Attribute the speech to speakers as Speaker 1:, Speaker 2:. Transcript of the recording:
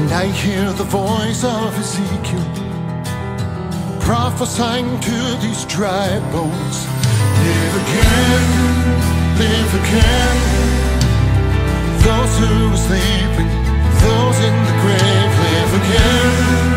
Speaker 1: And I hear the voice of Ezekiel prophesying to these dry bones. Live again, live again. Those who are sleeping, those in the grave, live again.